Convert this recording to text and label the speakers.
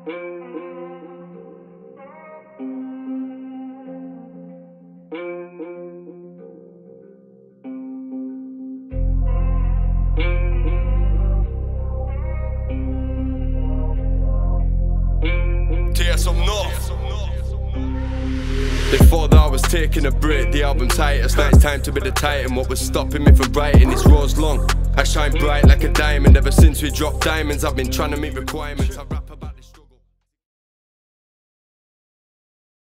Speaker 1: They thought that I was taking a break, the album's Hiatus. Now it's time to be the titan. What was stopping me from writing? This road's long, I shine bright like a diamond. Ever since we dropped diamonds, I've been trying to meet requirements.